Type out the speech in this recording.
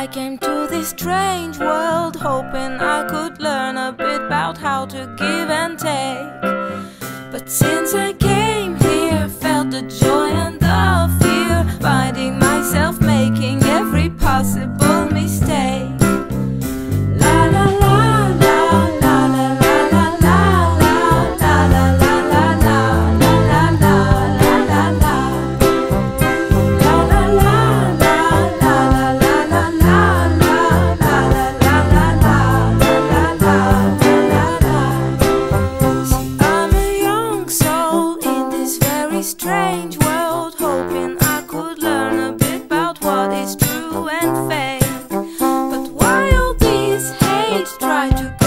came to this strange world hoping I could learn a bit about how to give and take. But since I came here, felt the joy and the fear, finding myself making every possible mistake. La la la la la la la la la la la la la la la la la la la. Strange world, hoping I could learn a bit about what is true and fake. But why all these hate try to